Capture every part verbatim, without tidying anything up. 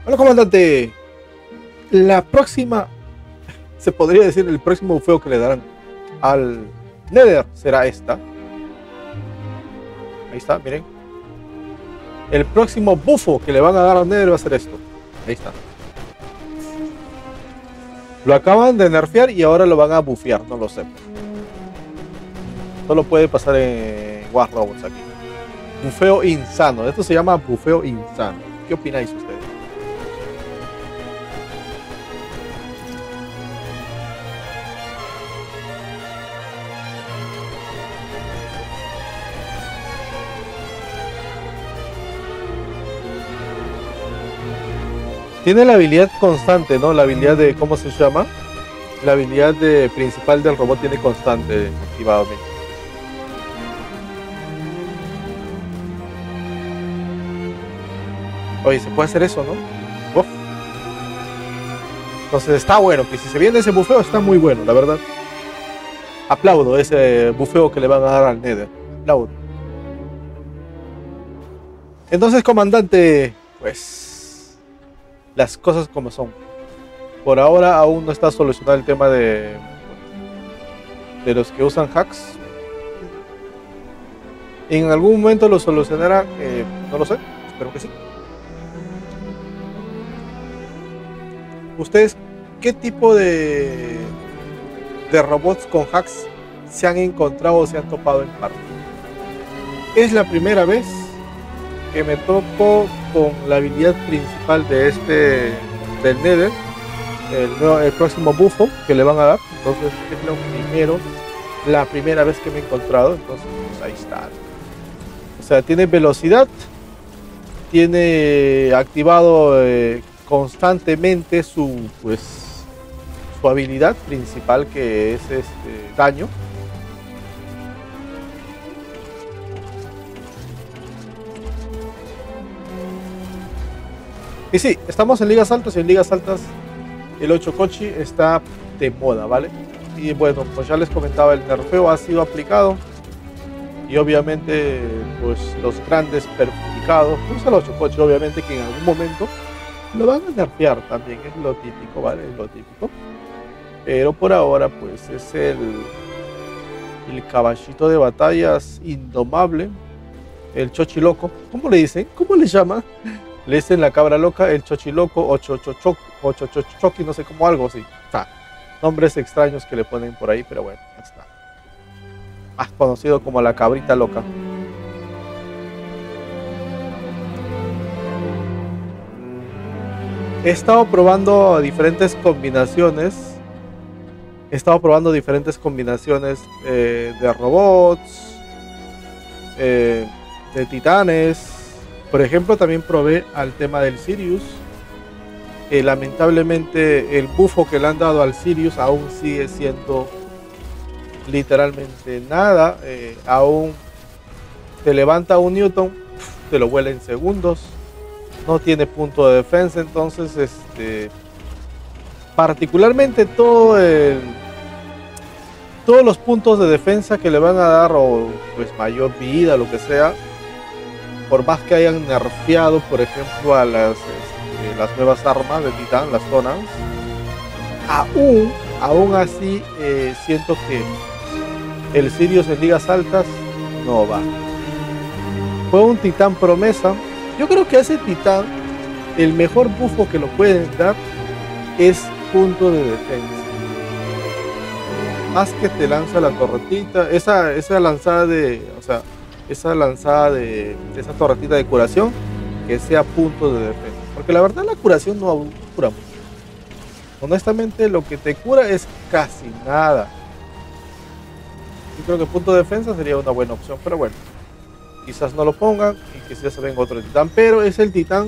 Hola, comandante. La próxima, se podría decir, el próximo bufeo que le darán al Nether será esta. Ahí está, miren. El próximo bufo que le van a dar al Nether va a ser esto. Ahí está. Lo acaban de nerfear y ahora lo van a bufear, no lo sé. Solo puede pasar en War Robots aquí. Bufeo insano. Esto se llama bufeo insano. ¿Qué opináis ustedes? Tiene la habilidad constante, ¿no? La habilidad de, ¿cómo se llama? La habilidad de, principal del robot tiene constante activado. Mira. Oye, se puede hacer eso, ¿no? Uf. Entonces está bueno, que si se viene ese bufeo está muy bueno, la verdad. Aplaudo ese bufeo que le van a dar al Nether. Aplaudo. Entonces, comandante, pues las cosas como son. Por ahora aún no está solucionado el tema de de los que usan hacks. En algún momento lo solucionará, eh, no lo sé, espero que sí. ¿Ustedes qué tipo de, de robots con hacks se han encontrado o se han topado en parte? Es la primera vez que me topo con la habilidad principal de este del Nether, el, el próximo bufo que le van a dar. Entonces es lo primero, la primera vez que me he encontrado. Entonces pues ahí está. O sea, tiene velocidad, tiene activado eh, constantemente su pues su habilidad principal, que es este daño. Y sí, estamos en ligas altas y en ligas altas el ocho Kochi está de moda, ¿vale? Y bueno, pues ya les comentaba, el nerfeo ha sido aplicado y obviamente pues los grandes perjudicados, pues el ocho Kochi obviamente que en algún momento lo van a nerfear también, es lo típico, ¿vale? Es lo típico. Pero por ahora pues es el, el caballito de batallas indomable, el chochiloco. ¿Cómo le dicen? ¿Cómo le llaman? Le dicen la cabra loca, el chochiloco o chochochoki, no sé, como algo así. O sea, nombres extraños que le ponen por ahí, pero bueno, ya está. Más conocido como la cabrita loca. He estado probando diferentes combinaciones. He estado probando diferentes combinaciones eh, de robots, eh, de titanes. Por ejemplo, también probé al tema del Sirius. Eh, lamentablemente el bufo que le han dado al Sirius aún sigue siendo literalmente nada. Eh, aún te levanta un Newton, te lo vuela en segundos. No tiene punto de defensa, entonces este particularmente todo el, todos los puntos de defensa que le van a dar, o pues mayor vida, lo que sea, por más que hayan nerfeado por ejemplo a las, este, las nuevas armas de Titán, las zonas, aún, aún así eh, siento que el Sirius en ligas altas no va. Fue un Titán promesa. Yo creo que a ese Titán el mejor bufo que lo pueden dar es punto de defensa. Más que te lanza la torretita, esa, esa lanzada de, o sea, esa lanzada de, de esa torretita de curación, que sea punto de defensa. Porque la verdad la curación no cura mucho. Honestamente lo que te cura es casi nada. Yo creo que punto de defensa sería una buena opción, pero bueno. Quizás no lo pongan y quizás se venga otro Titán, pero es el Titán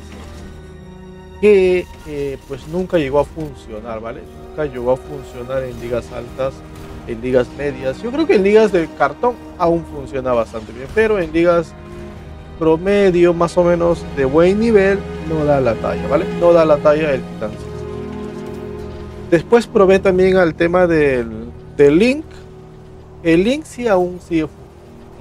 que eh, pues nunca llegó a funcionar, ¿vale? Nunca llegó a funcionar en ligas altas, en ligas medias. Yo creo que en ligas de cartón aún funciona bastante bien, pero en ligas promedio, más o menos de buen nivel, no da la talla, ¿vale? No da la talla el Titán. Después probé también al tema del, del Link. El Link sí aún sigue funcionando.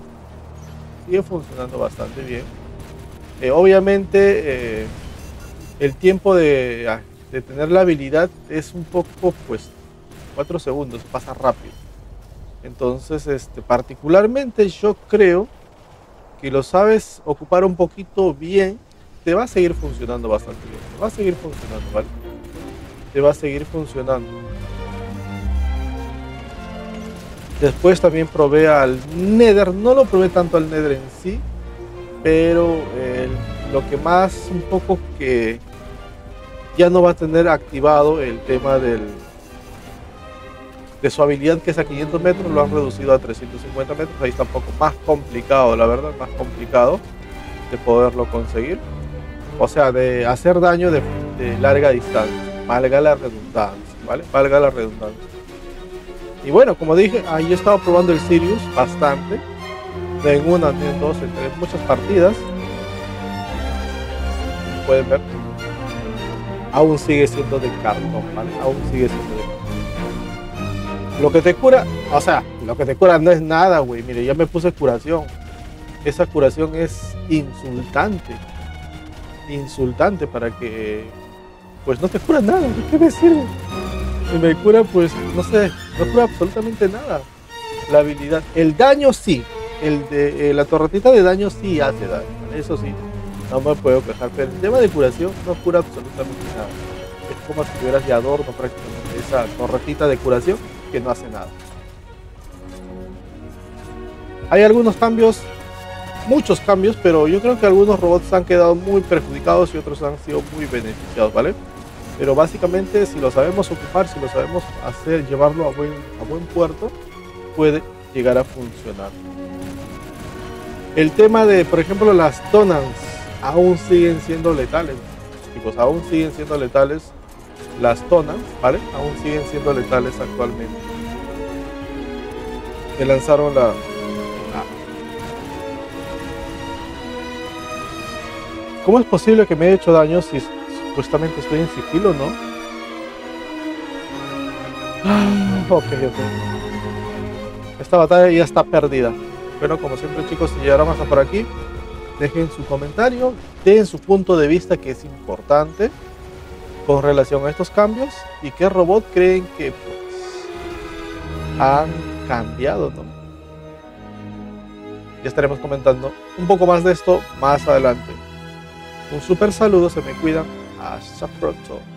Sigue funcionando bastante bien. Eh, obviamente eh, el tiempo de, ah, de tener la habilidad es un poco, pues, cuatro segundos, pasa rápido. Entonces, este, particularmente yo creo que lo sabes ocupar un poquito bien, te va a seguir funcionando bastante bien. Te va a seguir funcionando, ¿vale? Te va a seguir funcionando. Después también probé al Nether, no lo probé tanto al Nether en sí, pero eh, lo que más un poco que ya no va a tener activado el tema del, de su habilidad, que es a quinientos metros, lo han reducido a trescientos cincuenta metros. Ahí está un poco más complicado, la verdad, más complicado de poderlo conseguir. O sea, de hacer daño de, de larga distancia, valga la redundancia, ¿vale? Valga la redundancia. Y bueno, como dije, ahí he estado probando el Sirius bastante, en una, en dos, en tres, muchas partidas. Como pueden ver, aún sigue siendo de cartón, ¿vale? Aún sigue siendo de cartón. Lo que te cura, o sea, lo que te cura no es nada, güey. Mire, ya me puse curación. Esa curación es insultante. Insultante para que, pues no te cura nada. ¿De qué me sirve? Y me cura, pues, no sé, no cura absolutamente nada. La habilidad, el daño sí. El de eh, la torretita de daño sí hace daño. Eso sí, no me puedo quejar. Pero el tema de curación no cura absolutamente nada. Es como si tuvieras de adorno prácticamente esa torretita de curación que no hace nada. Hay algunos cambios, muchos cambios, pero yo creo que algunos robots han quedado muy perjudicados y otros han sido muy beneficiados, ¿vale? Pero básicamente, si lo sabemos ocupar, si lo sabemos hacer, llevarlo a buen, a buen puerto, puede llegar a funcionar. El tema de, por ejemplo, las Tonans aún siguen siendo letales, chicos, aún siguen siendo letales las Tonans, ¿vale? Aún siguen siendo letales actualmente. Que lanzaron la... ¿Cómo es posible que me haya hecho daño si supuestamente estoy en sigilo, no? Ah, ok, ok. Esta batalla ya está perdida. Pero como siempre, chicos, si llegaron hasta por aquí, dejen su comentario, den su punto de vista, que es importante, con relación a estos cambios, y qué robot creen que pues, han cambiado, ¿no? Ya estaremos comentando un poco más de esto más adelante. Un super saludo, se me cuidan, hasta pronto.